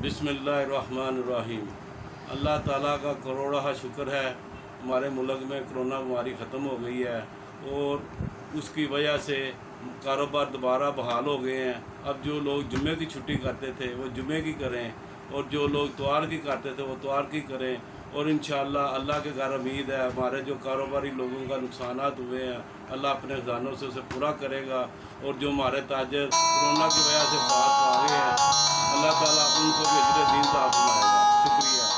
बिस्मिल्लाहिर्रहमानिर्रहीम। अल्लाह ताला का करोड़ा शुक्र है, हमारे मुल्क में कोरोना बीमारी ख़त्म हो गई है और उसकी वजह से कारोबार दोबारा बहाल हो गए हैं। अब जो लोग जुम्मे की छुट्टी करते थे वो जुम्मे की करें और जो लोग इतवार की करते थे वो इतवार की करें। और इंशाअल्लाह अल्लाह के घर उम्मीद है हमारे जो कारोबारी लोगों का नुकसानात हुए हैं अल्लाह अपने खजानों से उसे पूरा करेगा। और जो हमारे ताजर कोरोना की वजह से बात आ गए हैं अल्लाह ताला उनको भी अजर दीन ता फरमाएगा। शुक्रिया।